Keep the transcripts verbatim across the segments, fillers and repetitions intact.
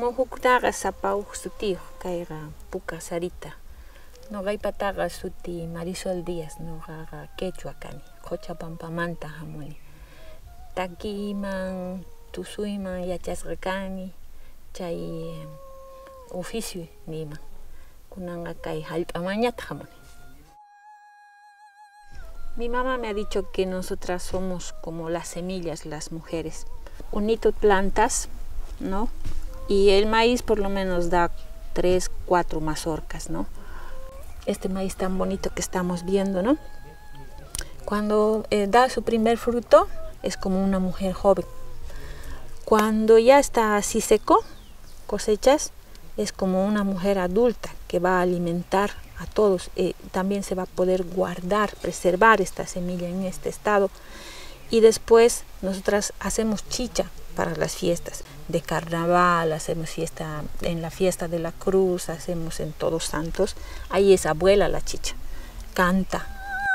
Muhukunaqa sapawuq sutiyuq kayqa Puka Sarita. Noqaypataqa suti Marisol Díaz, noqaqa quechua kani, Quchapampamanta hamuni. Takiman, tusuyman yachasqa kani, chay oficio nima. Kunanqa kay hallp'amañata hamuni. Mi mamá me ha dicho que nosotras somos como las semillas, las mujeres. Unito plantas, ¿no? Y el maíz por lo menos da tres, cuatro mazorcas, ¿no? Este maíz tan bonito que estamos viendo, ¿no? Cuando eh, da su primer fruto, es como una mujer joven. Cuando ya está así seco, cosechas, es como una mujer adulta que va a alimentar a todos. Eh, también se va a poder guardar, preservar esta semilla en este estado. Y después nosotras hacemos chicha para las fiestas de carnaval, hacemos fiesta en la fiesta de la cruz, hacemos en Todos Santos. Ahí es abuela la chicha, canta.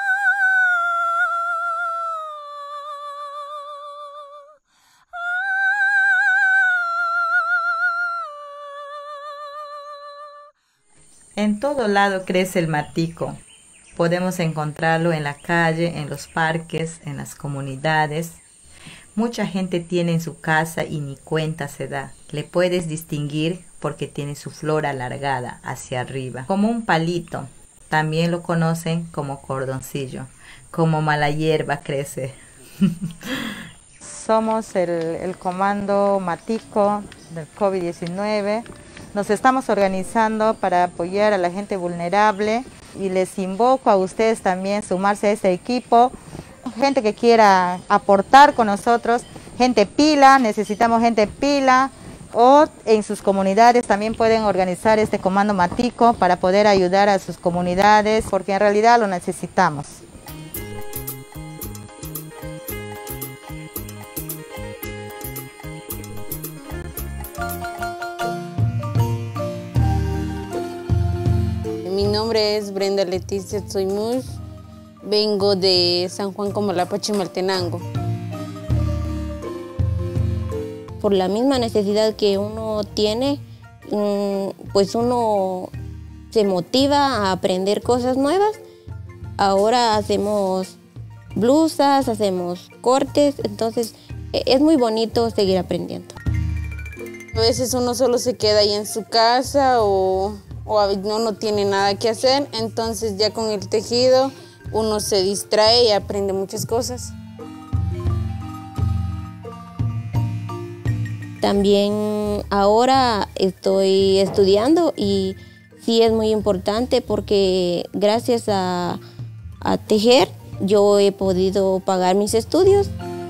En todo lado crece el matico. Podemos encontrarlo en la calle, en los parques, en las comunidades. Mucha gente tiene en su casa y ni cuenta se da. Le puedes distinguir porque tiene su flor alargada hacia arriba, como un palito. También lo conocen como cordoncillo. Como mala hierba crece. Somos el, el comando Matico del COVID diecinueve. Nos estamos organizando para apoyar a la gente vulnerable y les invoco a ustedes también sumarse a este equipo. Gente que quiera aportar con nosotros, gente pila, necesitamos gente pila, o en sus comunidades también pueden organizar este comando Matico para poder ayudar a sus comunidades, porque en realidad lo necesitamos. Mi nombre es Brenda Leticia Tsoymush, vengo de San Juan Comalapa, Chimaltenango. Por la misma necesidad que uno tiene, pues uno se motiva a aprender cosas nuevas. Ahora hacemos blusas, hacemos cortes, entonces es muy bonito seguir aprendiendo. A veces uno solo se queda ahí en su casa o... o no, no tiene nada que hacer, entonces ya con el tejido uno se distrae y aprende muchas cosas. También ahora estoy estudiando y sí es muy importante porque gracias a, a tejer yo he podido pagar mis estudios.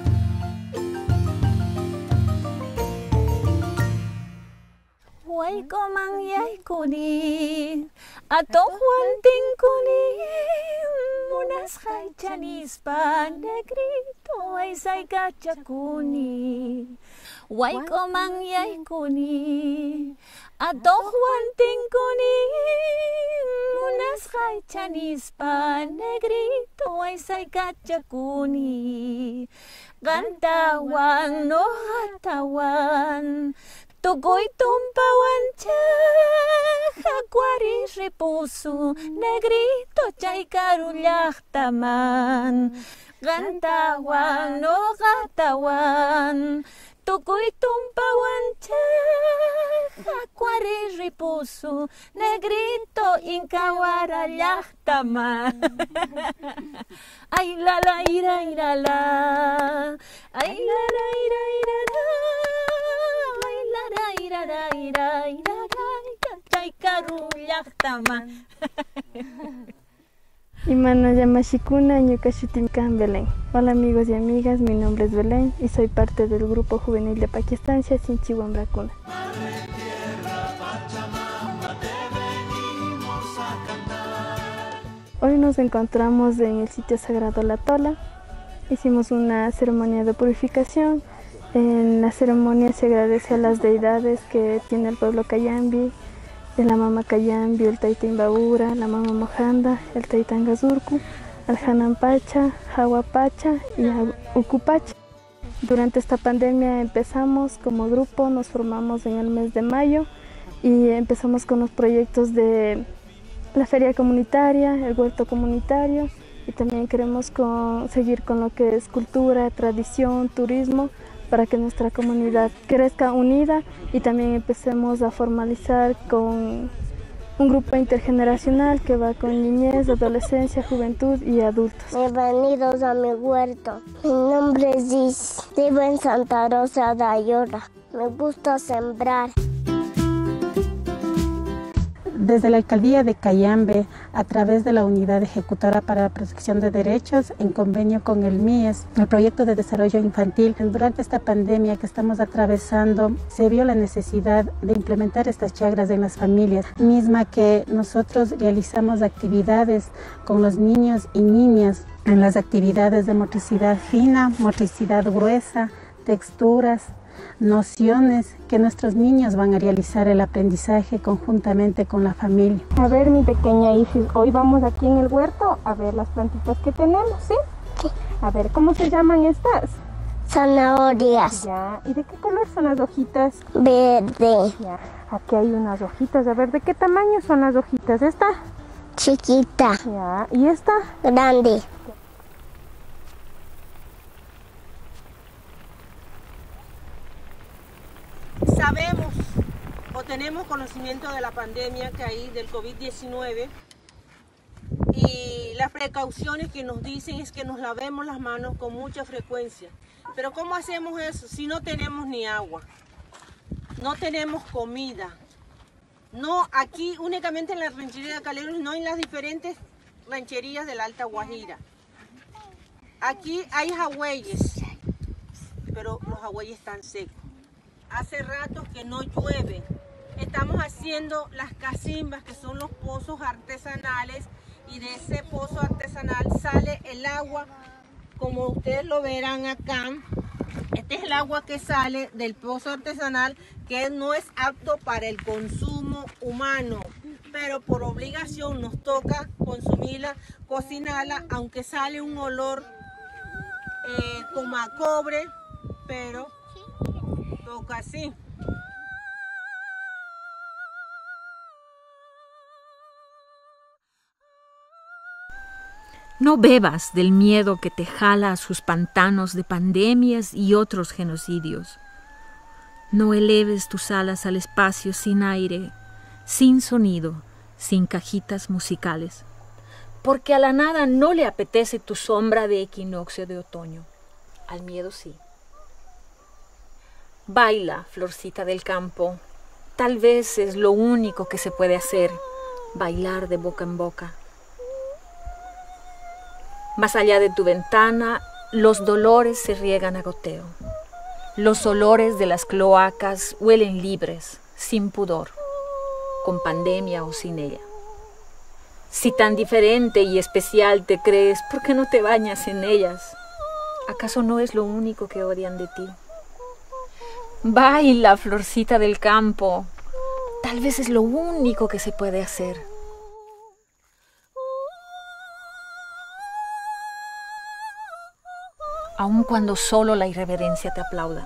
Waykoman yaykuni, atoqwantinkuni, munasqay chanispa negrito waysaykachakuni. Waykoman yaykuni, atoqwantinkuni, munasqay chanispa negrito waysaykachakuni. Qantawan noqatawan, tukuy tumpawan jacuari ripusu, negrito chay karu llaqtaman. Qantawan noqatawan, tukuy tumpawan jacuari ripusu, negrito inkawara llaqtaman. Ay la la ira ira la, ay la la ira ira la. Imana Yamashikuna, Ñuka Belén. Hola amigos y amigas, mi nombre es Belén y soy parte del grupo juvenil de Paquistancia Sinchihuambrakuna. Hoy nos encontramos en el sitio sagrado La Tola. Hicimos una ceremonia de purificación. En la ceremonia se agradece a las deidades que tiene el pueblo Cayambi, de la Mama Cayambi, el Tayta Imbabura, la Mama Mojanda, el Tayta Angazurku, al Hanan Pacha, Hawa Pacha y a Uku Pacha. Durante esta pandemia empezamos como grupo, nos formamos en el mes de mayo y empezamos con los proyectos de la feria comunitaria, el huerto comunitario, y también queremos con, seguir con lo que es cultura, tradición, turismo, para que nuestra comunidad crezca unida y también empecemos a formalizar con un grupo intergeneracional que va con niñez, adolescencia, juventud y adultos. Bienvenidos a mi huerto. Mi nombre es Gis. Vivo en Santa Rosa de Ayora. Me gusta sembrar. Desde la Alcaldía de Cayambe, a través de la Unidad Ejecutora para la Protección de Derechos, en convenio con el M I E S, el Proyecto de Desarrollo Infantil, durante esta pandemia que estamos atravesando, se vio la necesidad de implementar estas chacras en las familias, misma que nosotros realizamos actividades con los niños y niñas en las actividades de motricidad fina, motricidad gruesa, texturas, nociones que nuestros niños van a realizar el aprendizaje conjuntamente con la familia. A ver, mi pequeña Isis, hoy vamos aquí en el huerto a ver las plantitas que tenemos, ¿sí? Sí. A ver, ¿cómo se llaman estas? Zanahorias. Ya. ¿Y de qué color son las hojitas? Verde. Ya. Aquí hay unas hojitas. A ver, ¿de qué tamaño son las hojitas? ¿Esta? Chiquita. Ya. ¿Y esta? Grande. Sabemos o tenemos conocimiento de la pandemia que hay del COVID diecinueve y las precauciones que nos dicen es que nos lavemos las manos con mucha frecuencia. Pero ¿cómo hacemos eso si no tenemos ni agua? No tenemos comida. No aquí únicamente en la ranchería de Caleros, no en las diferentes rancherías de la Alta Guajira. Aquí hay jagüeyes, pero los jagüeyes están secos. Hace rato que no llueve. Estamos haciendo las casimbas, que son los pozos artesanales, y de ese pozo artesanal sale el agua, como ustedes lo verán acá. Este es el agua que sale del pozo artesanal, que no es apto para el consumo humano, pero por obligación nos toca consumirla, cocinarla, aunque sale un olor eh, como a cobre, pero toca así. No bebas del miedo que te jala a sus pantanos de pandemias y otros genocidios. No eleves tus alas al espacio sin aire, sin sonido, sin cajitas musicales, porque a la nada no le apetece tu sombra de equinoccio de otoño. Al miedo sí. Baila, florcita del campo. Tal vez es lo único que se puede hacer, bailar de boca en boca. Más allá de tu ventana, los dolores se riegan a goteo. Los olores de las cloacas huelen libres, sin pudor, con pandemia o sin ella. Si tan diferente y especial te crees, ¿por qué no te bañas en ellas? ¿Acaso no es lo único que odian de ti? Baila, florcita del campo. Tal vez es lo único que se puede hacer. Aun cuando solo la irreverencia te aplauda.